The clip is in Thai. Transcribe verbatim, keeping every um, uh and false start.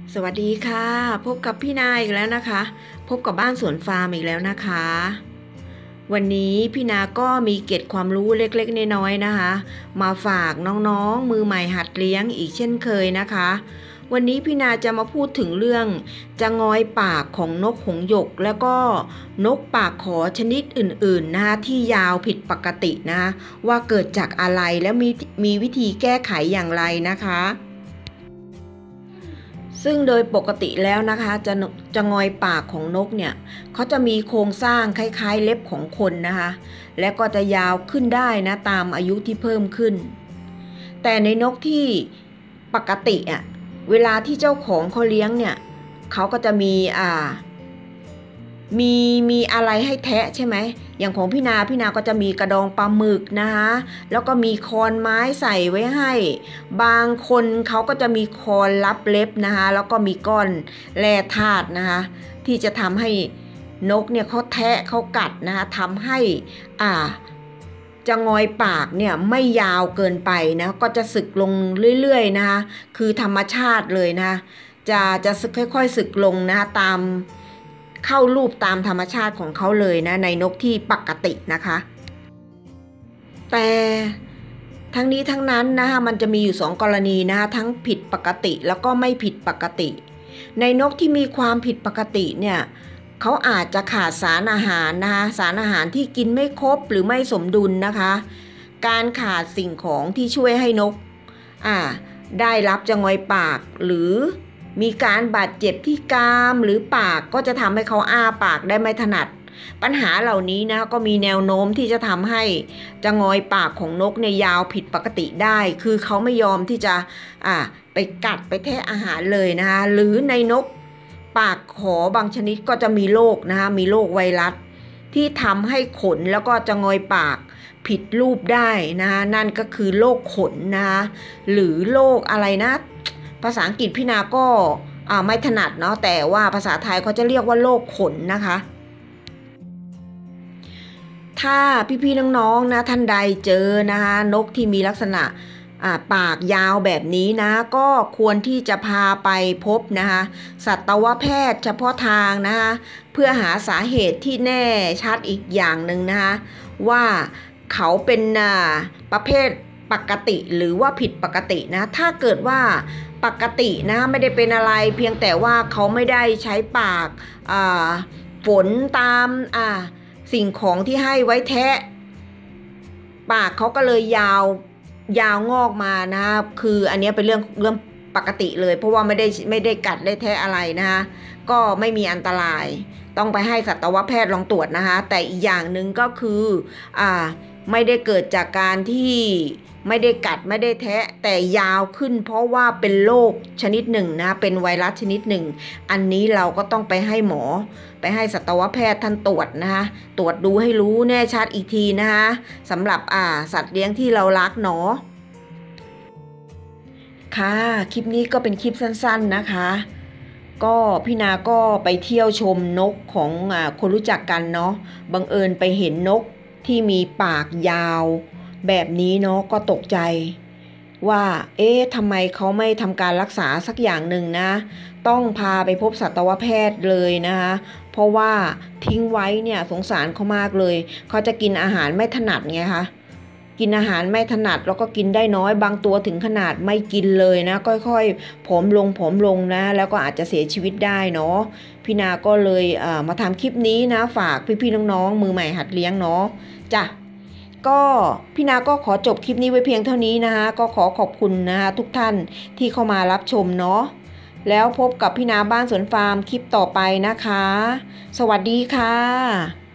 สวัสดีค่ะพบกับพี่นายอีกแล้วนะคะพบกับบ้านสวนฟาร์มอีกแล้วนะคะวันนี้พี่นาก็มีเกร็ดความรู้เล็กๆน้อยๆนะคะมาฝากน้องๆมือใหม่หัดเลี้ยงอีกเช่นเคยนะคะวันนี้พี่นาจะมาพูดถึงเรื่องจะงอยปากของนกหงส์หยกแล้วก็นกปากขอชนิดอื่นๆนะคะที่ยาวผิดปกตินะคะว่าเกิดจากอะไรและมีมีวิธีแก้ไขอย่างไรนะคะซึ่งโดยปกติแล้วนะคะจะจะงอยปากของนกเนี่ยเขาจะมีโครงสร้างคล้ายๆเล็บของคนนะคะและก็จะยาวขึ้นได้นะตามอายุที่เพิ่มขึ้นแต่ในนกที่ปกติอ่ะเวลาที่เจ้าของเขาเลี้ยงเนี่ยเขาก็จะมีอ่ามีมีอะไรให้แทะใช่ไหมอย่างของพี่นาพี่นาก็จะมีกระดองปลาหมึกนะคะแล้วก็มีคอนไม้ใส่ไว้ให้บางคนเขาก็จะมีคอนลับเล็บนะคะแล้วก็มีก้อนแร่ธาตุนะคะที่จะทำให้นกเนี่ยเขาแทะเขากัดนะคะทำให้อ่าจะงอยปากเนี่ยไม่ยาวเกินไปนะก็จะสึกลงเรื่อยๆนะคะคือธรรมชาติเลยนะจะจะสึกค่อยๆสึกลงนะคะตามเข้ารูปตามธรรมชาติของเขาเลยนะในนกที่ปกตินะคะแต่ทั้งนี้ทั้งนั้นนะคะมันจะมีอยู่สองกรณีนะคะทั้งผิดปกติแล้วก็ไม่ผิดปกติในนกที่มีความผิดปกติเนี่ยเขาอาจจะขาดสารอาหารนะคะสารอาหารที่กินไม่ครบหรือไม่สมดุลนะคะการขาดสิ่งของที่ช่วยให้นกอ่าได้รับจะงอยปากหรือมีการบาดเจ็บที่กรามหรือปากก็จะทำให้เขาอ้าปากได้ไม่ถนัดปัญหาเหล่านี้นะก็มีแนวโน้มที่จะทำให้จะงอยปากของนกเนี่ยยาวผิดปกติได้คือเขาไม่ยอมที่จะอ่าไปกัดไปแทะอาหารเลยนะคะหรือในนกปากขอบางชนิดก็จะมีโรคนะคะมีโรคไวรัสที่ทำให้ขนแล้วก็จะงอยปากผิดรูปได้นะคะนั่นก็คือโรคขนนะคะหรือโรคอะไรนะภาษาอังกฤษพี่นาก็อ่าไม่ถนัดเนาะแต่ว่าภาษาไทยเขาจะเรียกว่าโรคขนนะคะถ้าพี่ๆน้องๆนะท่านใดเจอนะคะนกที่มีลักษณะปากยาวแบบนี้นะก็ควรที่จะพาไปพบนะคะสัตวแพทย์เฉพาะทางนะคะเพื่อหาสาเหตุที่แน่ชัดอีกอย่างหนึ่งนะคะว่าเขาเป็นประเภทปกติหรือว่าผิดปกตินะถ้าเกิดว่าปกตินะไม่ได้เป็นอะไรเพียงแต่ว่าเขาไม่ได้ใช้ปากฝนตามอ่าสิ่งของที่ให้ไว้แทะปากเขาก็เลยยาวยาวงอกมานะคะคืออันนี้เป็นเรื่องเรื่องปกติเลยเพราะว่าไม่ได้ไม่ได้กัดได้แทะอะไรนะคะก็ไม่มีอันตรายต้องไปให้สัตวแพทย์ลองตรวจนะคะแต่อีกอย่างหนึ่งก็คืออ่าไม่ได้เกิดจากการที่ไม่ได้กัดไม่ได้แทะแต่ยาวขึ้นเพราะว่าเป็นโรคชนิดหนึ่งนะเป็นไวรัสชนิดหนึ่งอันนี้เราก็ต้องไปให้หมอไปให้สัตวแพทย์ท่านตรวจนะคะตรวจดูให้รู้แน่ชัดอีกทีนะคะสำหรับอ่าสัตว์เลี้ยงที่เรารักเนาะค่ะคลิปนี้ก็เป็นคลิปสั้นๆนะคะก็พี่นาก็ไปเที่ยวชมนกของอ่าคนรู้จักกันเนาะบังเอิญไปเห็นนกที่มีปากยาวแบบนี้เนาะก็ตกใจว่าเอ๊ะทำไมเขาไม่ทำการรักษาสักอย่างหนึ่งนะต้องพาไปพบสัตวแพทย์เลยนะคะเพราะว่าทิ้งไว้เนี่ยสงสารเขามากเลยเขาจะกินอาหารไม่ถนัดไงคะกินอาหารไม่ถนัดแล้วก็กินได้น้อยบางตัวถึงขนาดไม่กินเลยนะค่อยๆผอมลงผอมลงนะแล้วก็อาจจะเสียชีวิตได้เนาะพี่นาก็เลยเอ่อมาทำคลิปนี้นะฝากพี่ๆน้องๆมือใหม่หัดเลี้ยงเนาะจ้ะก็พี่นาก็ขอจบคลิปนี้ไว้เพียงเท่านี้นะคะก็ขอขอบคุณนะคะทุกท่านที่เข้ามารับชมเนาะแล้วพบกับพี่นาบ้านสวนฟาร์มคลิปต่อไปนะคะสวัสดีค่ะ